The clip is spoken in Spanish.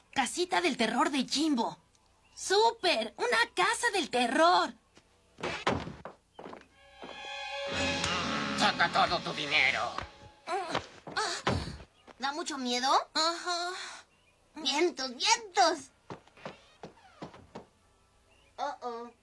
Casita del terror de Jimbo. ¡Súper! ¡Una casa del terror! Saca todo tu dinero. ¿Da mucho miedo? Ajá. ¡Vientos, vientos! Oh.